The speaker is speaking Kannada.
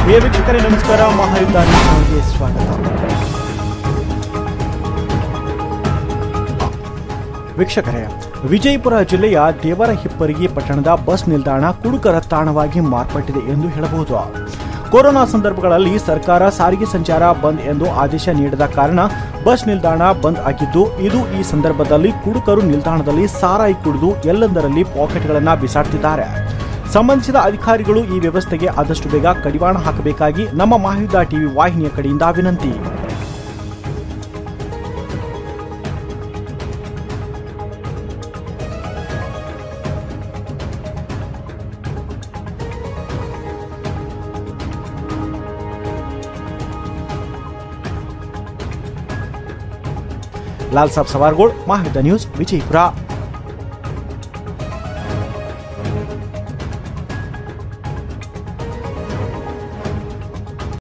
ಪ್ರಿಯ ವೀಕ್ಷಕರೇ ನಮಸ್ಕಾರ, ಮಹಾಯುದ್ಧ ನ್ಯೂಸ್ಗೆ ಸ್ವಾಗತ. ವೀಕ್ಷಕರೇ, ವಿಜಯಪುರ ಜಿಲ್ಲೆಯ ದೇವರಹಿಪ್ಪರಗಿ ಪಟ್ಟಣದ ಬಸ್ ನಿಲ್ದಾಣ ಕುಡುಕರ ತಾಣವಾಗಿ ಮಾರ್ಪಟ್ಟಿದೆ ಎಂದು ಹೇಳಬಹುದು. ಕೊರೋನಾ ಸಂದರ್ಭಗಳಲ್ಲಿ ಸರ್ಕಾರ ಸಾರಿಗೆ ಸಂಚಾರ ಬಂದ್ ಎಂದು ಆದೇಶ ನೀಡಿದ ಕಾರಣ ಬಸ್ ನಿಲ್ದಾಣ ಬಂದ್ ಆಗಿದ್ದು, ಈ ಸಂದರ್ಭದಲ್ಲಿ ಕುಡುಕರು ನಿಲ್ದಾಣದಲ್ಲಿ ಸಾರಾಯಿ ಕುಡಿದು ಎಲ್ಲೆಂದರಲ್ಲಿ ಪಾಕೆಟ್ಗಳನ್ನು ಬಿಸಾಡ್ತಿದ್ದಾರೆ. ಸಂಬಂಧಿಸಿದ ಅಧಿಕಾರಿಗಳು ಈ ವ್ಯವಸ್ಥೆಗೆ ಆದಷ್ಟು ಬೇಗ ಕಡಿವಾಣ ಹಾಕಬೇಕಾಗಿ ನಮ್ಮ ಮಹಾಯುದ್ಧ ಟಿವಿ ವಾಹಿನಿಯ ಕಡೆಯಿಂದ ವಿನಂತಿ. लाल साहब सवारगोड़, महायुद्ध न्यूज, विजयपुर.